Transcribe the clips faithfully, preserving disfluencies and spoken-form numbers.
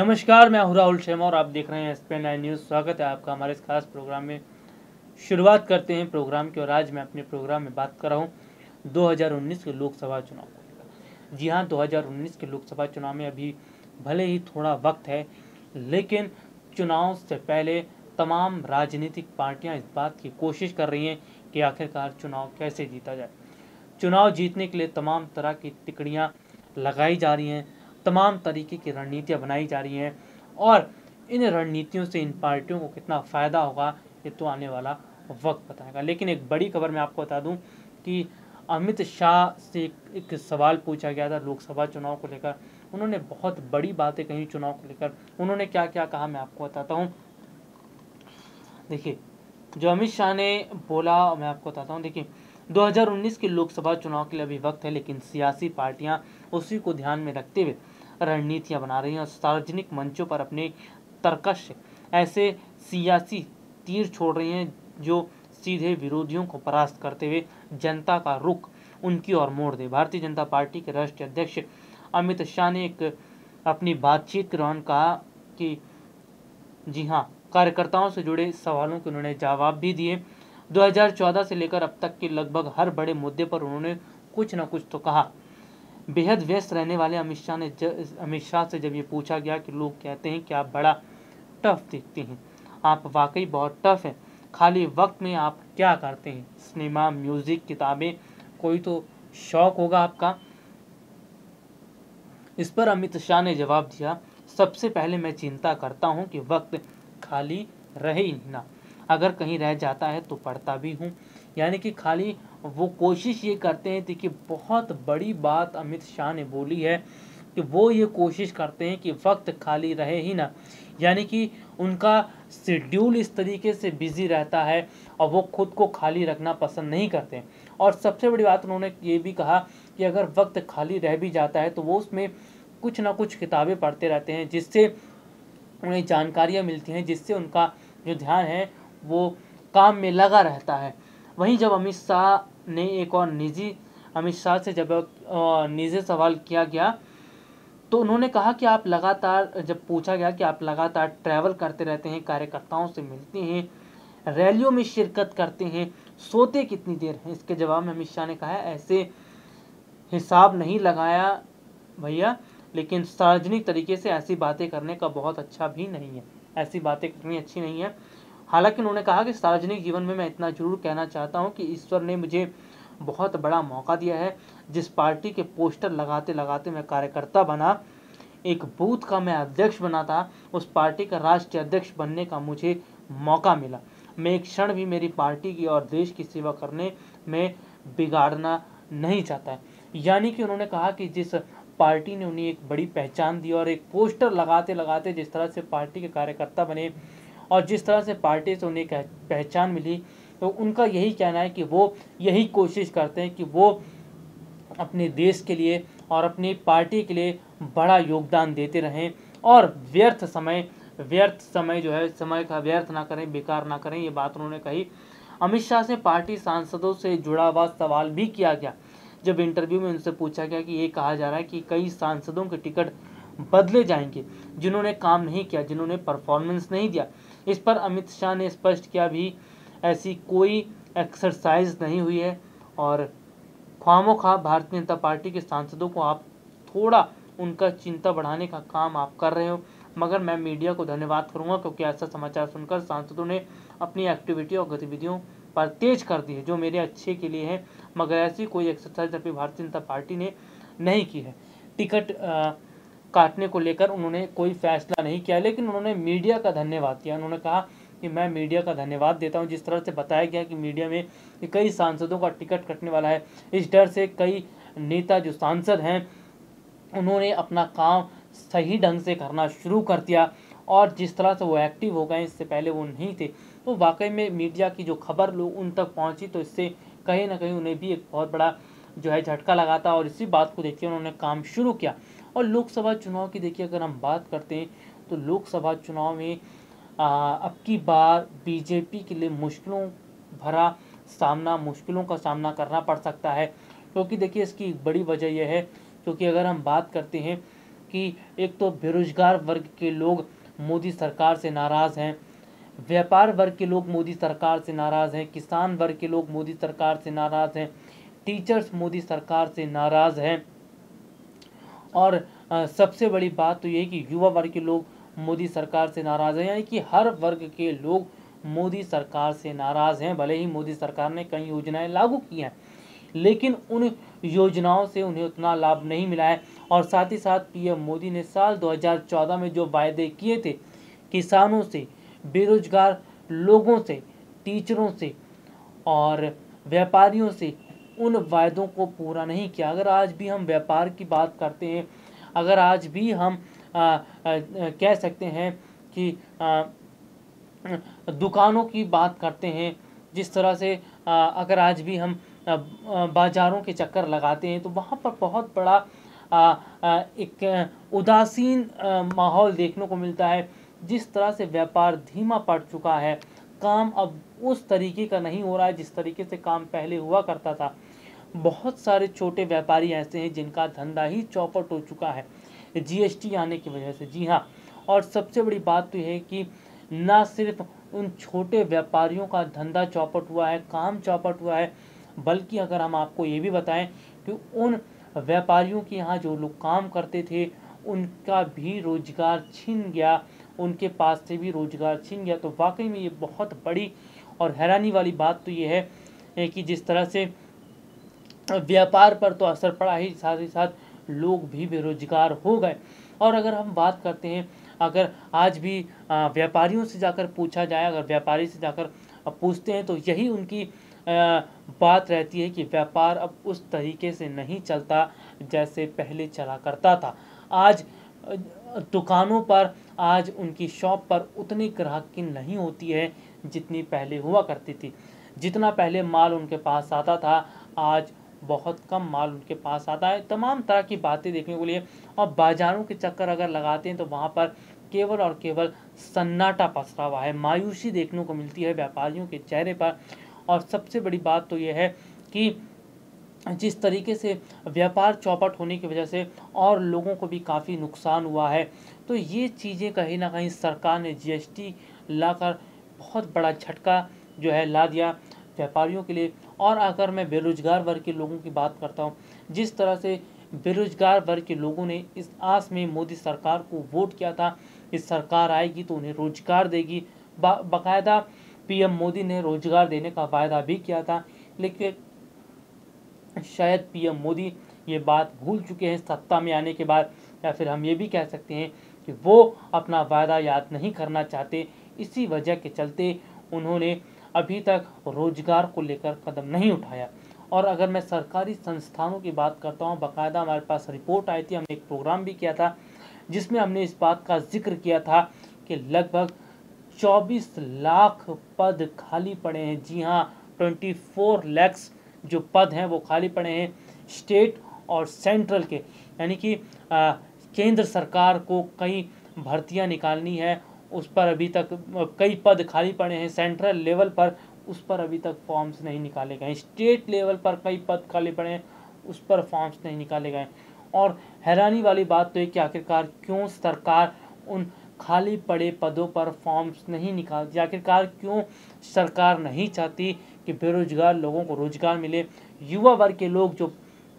नमस्कार, मैं हूं राहुल शर्मा और आप देख रहे हैं एस पी नाइन न्यूज़। स्वागत है आपका हमारे इस खास प्रोग्राम में। शुरुआत करते हैं प्रोग्राम की और आज मैं अपने प्रोग्राम में बात कर रहा हूं दो हज़ार उन्नीस के लोकसभा चुनाव को लेकर। जी हां, दो हज़ार उन्नीस के लोकसभा चुनाव में अभी भले ही थोड़ा वक्त है, लेकिन चुनाव से पहले तमाम राजनीतिक पार्टियाँ इस बात की कोशिश कर रही हैं कि आखिरकार चुनाव कैसे जीता जाए। चुनाव जीतने के लिए तमाम तरह की टिकड़ियाँ लगाई जा रही हैं, तमाम तरीके की रणनीतियाँ बनाई जा रही हैं और इन रणनीतियों से इन पार्टियों को कितना फ़ायदा होगा ये तो आने वाला वक्त बताएगा। लेकिन एक बड़ी खबर मैं आपको बता दूं कि अमित शाह से एक, एक सवाल पूछा गया था लोकसभा चुनाव को लेकर। उन्होंने बहुत बड़ी बातें कही चुनाव को लेकर। उन्होंने क्या क्या कहा मैं आपको बताता हूँ। देखिए, जो अमित शाह ने बोला मैं आपको बताता हूँ। देखिए, दो हज़ार उन्नीस के लोकसभा चुनाव के लिए अभी वक्त है, लेकिन सियासी पार्टियां उसी को ध्यान में रखते हुए रणनीतियां बना रही हैं और सार्वजनिक मंचों पर अपने तर्कश से ऐसे सियासी तीर छोड़ रही हैं जो सीधे विरोधियों को परास्त करते हुए जनता का रुख उनकी ओर मोड़ दे। भारतीय जनता पार्टी के राष्ट्रीय अध्यक्ष अमित शाह ने एक अपनी बातचीत के दौरान कहा कि जी हाँ, कार्यकर्ताओं से जुड़े सवालों के उन्होंने जवाब भी दिए। दो हज़ार चौदह से लेकर अब तक के लगभग हर बड़े मुद्दे पर उन्होंने कुछ न कुछ तो कहा। बेहद व्यस्त रहने वाले अमित शाह ने अमित शाह से जब ये पूछा गया कि लोग कहते हैं कि आप बड़ा टफ दिखते हैं, आप वाकई बहुत टफ हैं, खाली वक्त में आप क्या करते हैं? सिनेमा, म्यूजिक, किताबें, कोई तो शौक होगा आपका। इस पर अमित शाह ने जवाब दिया, सबसे पहले मैं चिंता करता हूं कि वक्त खाली रहे ही ना, अगर कहीं रह जाता है तो पढ़ता भी हूँ। यानी कि खाली वो कोशिश ये करते हैं। देखिए, बहुत बड़ी बात अमित शाह ने बोली है कि वो ये कोशिश करते हैं कि वक्त खाली रहे ही ना, यानी कि उनका शेड्यूल इस तरीके से बिजी रहता है और वो खुद को खाली रखना पसंद नहीं करते। और सबसे बड़ी बात उन्होंने ये भी कहा कि अगर वक्त खाली रह भी जाता है तो वो उसमें कुछ ना कुछ किताबें पढ़ते रहते हैं, जिससे उन्हें जानकारियाँ मिलती हैं, जिससे उनका जो ध्यान है वो काम में लगा रहता है। वहीं जब अमित शाह ने एक और निजी अमित शाह से जब निजी सवाल किया गया तो उन्होंने कहा कि आप लगातार जब पूछा गया कि आप लगातार ट्रैवल करते रहते हैं, कार्यकर्ताओं से मिलते हैं, रैलियों में शिरकत करते हैं, सोते कितनी देर हैं? इसके जवाब में अमित शाह ने कहा ऐसे हिसाब नहीं लगाया भैया, लेकिन सार्वजनिक तरीके से ऐसी बातें करने का बहुत अच्छा भी नहीं है, ऐसी बातें करनी अच्छी नहीं है। हालांकि उन्होंने कहा कि सार्वजनिक जीवन में मैं इतना जरूर कहना चाहता हूं कि ईश्वर ने मुझे बहुत बड़ा मौका दिया है। जिस पार्टी के पोस्टर लगाते लगाते मैं कार्यकर्ता बना, एक बूथ का मैं अध्यक्ष बना था, उस पार्टी का राष्ट्रीय अध्यक्ष बनने का मुझे मौका मिला। मैं एक क्षण भी मेरी पार्टी की और देश की सेवा करने में बिगाड़ना नहीं चाहता है। यानी कि उन्होंने कहा कि जिस पार्टी ने उन्हें एक बड़ी पहचान दी और एक पोस्टर लगाते लगाते जिस तरह से पार्टी के कार्यकर्ता बने और जिस तरह से पार्टी से उन्हें पहचान मिली, तो उनका यही कहना है कि वो यही कोशिश करते हैं कि वो अपने देश के लिए और अपनी पार्टी के लिए बड़ा योगदान देते रहें और व्यर्थ समय व्यर्थ समय जो है समय का व्यर्थ ना करें, बेकार ना करें। ये बात उन्होंने कही। अमित शाह से पार्टी सांसदों से जुड़ा हुआ सवाल भी किया गया। जब इंटरव्यू में उनसे पूछा गया कि ये कहा जा रहा है कि कई सांसदों के टिकट बदले जाएंगे जिन्होंने काम नहीं किया, जिन्होंने परफॉर्मेंस नहीं दिया। इस पर अमित शाह ने स्पष्ट किया भी ऐसी कोई एक्सरसाइज नहीं हुई है और ख्वामोखा भारतीय जनता पार्टी के सांसदों को आप थोड़ा उनका चिंता बढ़ाने का काम आप कर रहे हो। मगर मैं मीडिया को धन्यवाद करूंगा क्योंकि ऐसा समाचार सुनकर सांसदों ने अपनी एक्टिविटी और गतिविधियों पर तेज कर दी है, जो मेरे अच्छे के लिए है। मगर ऐसी कोई एक्सरसाइज अपनी भारतीय जनता पार्टी ने नहीं की है। टिकट आ, काटने को लेकर उन्होंने कोई फैसला नहीं किया, लेकिन उन्होंने मीडिया का धन्यवाद किया। उन्होंने कहा कि मैं मीडिया का धन्यवाद देता हूं, जिस तरह से बताया गया कि मीडिया में कि कई सांसदों का टिकट कटने वाला है। इस डर से कई नेता जो सांसद हैं उन्होंने अपना काम सही ढंग से करना शुरू कर दिया और जिस तरह से वो एक्टिव हो गए, इससे पहले वो नहीं थे। तो वाकई में मीडिया की जो खबर लोग उन तक पहुंची तो इससे कहीं ना कहीं उन्हें भी एक बहुत बड़ा जो है झटका लगा था और इसी बात को देखिए उन्होंने काम शुरू किया। और लोकसभा चुनाव की देखिए अगर हम बात करते हैं तो लोकसभा चुनाव में आ, अब की बार बीजेपी के लिए मुश्किलों भरा सामना मुश्किलों का सामना करना पड़ सकता है, क्योंकि देखिए इसकी बड़ी वजह यह है क्योंकि अगर हम बात करते हैं कि एक तो बेरोजगार वर्ग के लोग मोदी सरकार से नाराज़ हैं, व्यापार वर्ग के लोग मोदी सरकार से नाराज़ हैं, किसान वर्ग के लोग मोदी सरकार से नाराज़ हैं, टीचर्स मोदी सरकार से नाराज़ हैं, और अ, सबसे बड़ी बात तो ये है कि युवा वर्ग के लोग मोदी सरकार से नाराज़ हैं। यानी कि हर वर्ग के लोग मोदी सरकार से नाराज़ हैं। भले ही मोदी सरकार ने कई योजनाएं लागू की हैं, लेकिन उन योजनाओं से उन्हें उतना लाभ नहीं मिला है। और साथ ही साथ पीएम मोदी ने साल दो हज़ार चौदह में जो वायदे किए थे किसानों से, बेरोजगार लोगों से, टीचरों से और व्यापारियों से, उन वायदों को पूरा नहीं किया। अगर आज भी हम व्यापार की बात करते हैं, अगर आज भी हम आ, आ, आ, कह सकते हैं कि आ, दुकानों की बात करते हैं, जिस तरह से आ, अगर आज भी हम आ, आ, बाज़ारों के चक्कर लगाते हैं तो वहाँ पर बहुत बड़ा आ, आ, एक उदासीन आ, माहौल देखने को मिलता है। जिस तरह से व्यापार धीमा पड़ चुका है, काम अब उस तरीके का नहीं हो रहा है जिस तरीके से काम पहले हुआ करता था। बहुत सारे छोटे व्यापारी ऐसे हैं जिनका धंधा ही चौपट हो चुका है जीएसटी आने की वजह से। जी हाँ, और सबसे बड़ी बात तो यह है कि ना सिर्फ उन छोटे व्यापारियों का धंधा चौपट हुआ है, काम चौपट हुआ है, बल्कि अगर हम आपको ये भी बताएं कि उन व्यापारियों के यहाँ जो लोग काम करते थे उनका भी रोजगार छिन गया, उनके पास से भी रोजगार छिन गया। तो वाकई में ये बहुत बड़ी और हैरानी वाली बात तो ये है कि जिस तरह से व्यापार पर तो असर पड़ा ही, साथ ही साथ लोग भी बेरोजगार हो गए। और अगर हम बात करते हैं, अगर आज भी व्यापारियों से जाकर पूछा जाए, अगर व्यापारी से जाकर पूछते हैं तो यही उनकी बात रहती है कि व्यापार अब उस तरीके से नहीं चलता जैसे पहले चला करता था। आज दुकानों पर, आज उनकी शॉप पर उतनी ग्राहकी नहीं होती है जितनी पहले हुआ करती थी। जितना पहले माल उनके पास आता था, आज बहुत कम माल उनके पास आता है। तमाम तरह की बातें देखने को लिए, और बाज़ारों के चक्कर अगर लगाते हैं तो वहाँ पर केवल और केवल सन्नाटा पसरा हुआ है, मायूसी देखने को मिलती है व्यापारियों के चेहरे पर। और सबसे बड़ी बात तो यह है कि जिस तरीके से व्यापार चौपट होने की वजह से और लोगों को भी काफ़ी नुकसान हुआ है। तो ये चीज़ें कहीं ना कहीं सरकार ने जीएसटी लाकर बहुत बड़ा झटका जो है ला दिया व्यापारियों के लिए। और अगर मैं बेरोजगार वर्ग के लोगों की बात करता हूँ, जिस तरह से बेरोजगार वर्ग के लोगों ने इस आस में मोदी सरकार को वोट किया था, इस सरकार आएगी तो उन्हें रोजगार देगी, बाकायदा पीएम मोदी ने रोजगार देने का वायदा भी किया था, लेकिन शायद पीएम मोदी ये बात भूल चुके हैं सत्ता में आने के बाद, या फिर हम ये भी कह सकते हैं कि वो अपना वायदा याद नहीं करना चाहते। इसी वजह के चलते उन्होंने अभी तक रोजगार को लेकर कदम नहीं उठाया। और अगर मैं सरकारी संस्थानों की बात करता हूँ, बाकायदा हमारे पास रिपोर्ट आई थी, हमने एक प्रोग्राम भी किया था जिसमें हमने इस बात का जिक्र किया था कि लगभग चौबीस लाख पद खाली पड़े हैं। जी हाँ, चौबीस लाख जो पद हैं वो खाली पड़े हैं स्टेट और सेंट्रल के, यानी कि आ, केंद्र सरकार को कई भर्तियां निकालनी है, उस पर अभी तक कई पद खाली पड़े हैं। सेंट्रल लेवल पर उस पर अभी तक फॉर्म्स नहीं निकाले गए, स्टेट लेवल पर कई पद खाली पड़े हैं, उस पर फॉर्म्स नहीं निकाले गए। और हैरानी वाली बात तो है कि आखिरकार क्यों सरकार उन खाली पड़े पदों पर फॉर्म्स नहीं निकालती, आखिरकार क्यों सरकार नहीं चाहती कि बेरोजगार लोगों को रोजगार मिले। युवा वर्ग के लोग जो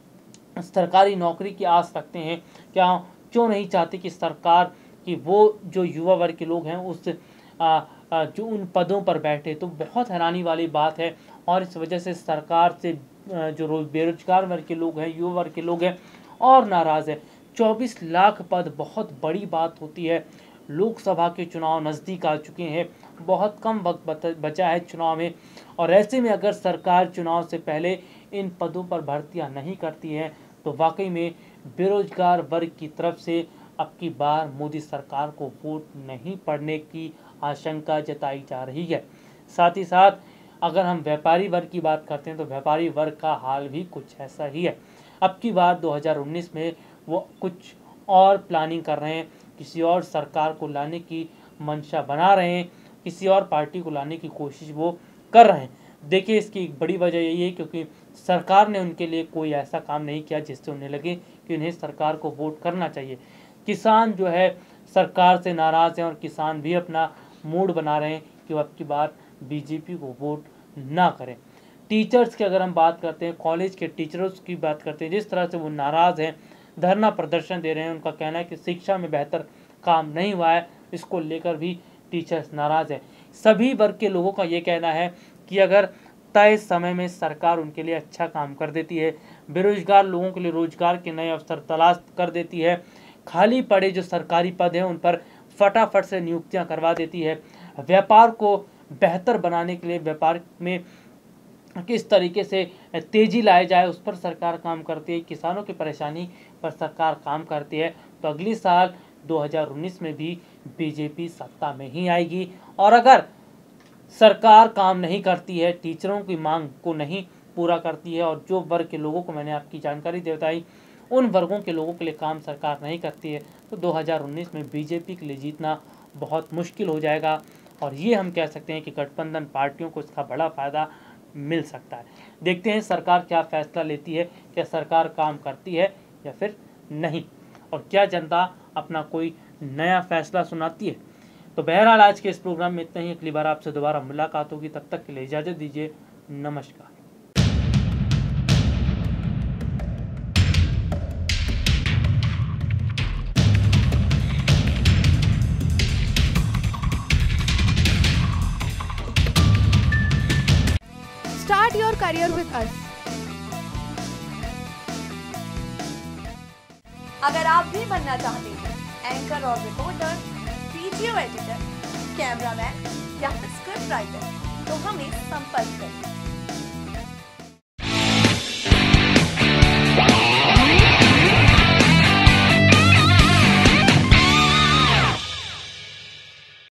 सरकारी नौकरी की आस रखते हैं, क्या क्यों नहीं चाहते कि सरकार कि वो जो युवा वर्ग के लोग हैं उस आ, आ, जो उन पदों पर बैठे। तो बहुत हैरानी वाली बात है। और इस वजह से सरकार से जो बेरोजगार वर्ग के लोग हैं, युवा वर्ग के लोग हैं, और नाराज़ है। चौबीस लाख पद बहुत बड़ी बात होती है। लोकसभा के चुनाव नज़दीक आ चुके हैं, बहुत कम वक्त बचा है चुनाव में, और ऐसे में अगर सरकार चुनाव से पहले इन पदों पर भर्तियां नहीं करती है तो वाकई में बेरोजगार वर्ग की तरफ से अब की बार मोदी सरकार को वोट नहीं पड़ने की आशंका जताई जा रही है। साथ ही साथ अगर हम व्यापारी वर्ग की बात करते हैं तो व्यापारी वर्ग का हाल भी कुछ ऐसा ही है। अब की बार दो हज़ार उन्नीस में वो कुछ और प्लानिंग कर रहे हैं, किसी और सरकार को लाने की मंशा बना रहे हैं, किसी और पार्टी को लाने की कोशिश वो कर रहे हैं। देखिए, इसकी एक बड़ी वजह यही है क्योंकि सरकार ने उनके लिए कोई ऐसा काम नहीं किया जिससे उन्हें लगे कि उन्हें सरकार को वोट करना चाहिए। किसान जो है सरकार से नाराज़ हैं और किसान भी अपना मूड बना रहे हैं कि वो अब की बार बीजेपी को वोट ना करें। टीचर्स की अगर हम बात करते हैं, कॉलेज के टीचर्स की बात करते हैं, जिस तरह से वो नाराज़ हैं, धरना प्रदर्शन दे रहे हैं, उनका कहना है कि शिक्षा में बेहतर काम नहीं हुआ है, इसको लेकर भी टीचर्स नाराज़ हैं। सभी वर्ग के लोगों का ये कहना है कि अगर तय समय में सरकार उनके लिए अच्छा काम कर देती है, बेरोजगार लोगों के लिए रोजगार के नए अवसर तलाश कर देती है, खाली पड़े जो सरकारी पद हैं उन पर फटाफट से नियुक्तियां करवा देती है, व्यापार को बेहतर बनाने के लिए व्यापार में किस तरीके से तेजी लाए जाए उस पर सरकार काम करती है, किसानों की परेशानी पर सरकार काम करती है, तो अगली साल दो हज़ार उन्नीस में भी बीजेपी सत्ता में ही आएगी। और अगर सरकार काम नहीं करती है, टीचरों की मांग को नहीं पूरा करती है और जो वर्ग के लोगों को मैंने आपकी जानकारी दे बताई उन वर्गों के लोगों के लिए काम सरकार नहीं करती है, तो दो हज़ार उन्नीस में बीजेपी के लिए जीतना बहुत मुश्किल हो जाएगा। और ये हम कह सकते हैं कि गठबंधन पार्टियों को इसका बड़ा फ़ायदा मिल सकता है। देखते हैं सरकार क्या फैसला लेती है, क्या सरकार काम करती है या फिर नहीं, और क्या जनता अपना कोई नया फैसला सुनाती है। तो बहरहाल आज के इस प्रोग्राम में इतना ही। अगली बार आपसे दोबारा मुलाकात होगी, तब तक के लिए इजाज़त दीजिए। नमस्कार। Start your career with us. अगर आप भी बनना चाहते हैं एंकर और रिपोर्टर, वीडियो एडिटर, कैमरामैन या फिर स्क्रिप्ट राइटर, तो हमें संपर्क करें।